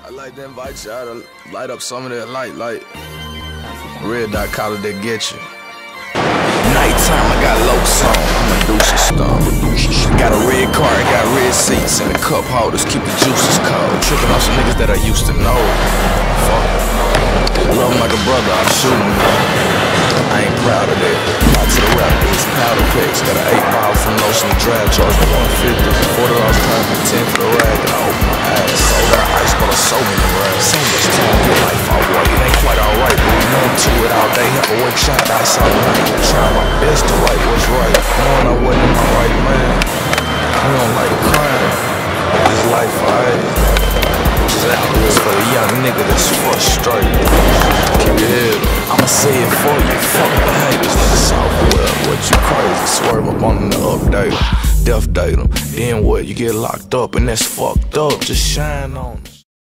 I'd like to invite y'all to light up some of that light. Red dot collar that get you. Nighttime, I got locs on, I'ma do some stuff. Got a red car, got red seats, and the cup holders keep the juices cold. Tripping on some niggas that I used to know. Fuck it. Love him like a brother, I'm shooting him. I ain't proud of that. Out to the rappers, powder packs. Got an 8 mile from Lotion Drive, charged me 150. $40 time for 10 for the rag, and I open my eyes. Sold out ice, but I sold me the rag. So much time to get life out way. It ain't quite alright, but we know to it all day. Have a wake shot ice all night. Trying my best to write what's right. Knowing I wasn't my right man. We don't like crime. This life, alright. Just outwards for the young nigga that's frustrated. Keep your head up. I'ma say it for you. Fuck the haters, nigga. Software, what you crazy? Swerve up on the update. Death date 'em. Then what? You get locked up and that's fucked up. Just shine on us.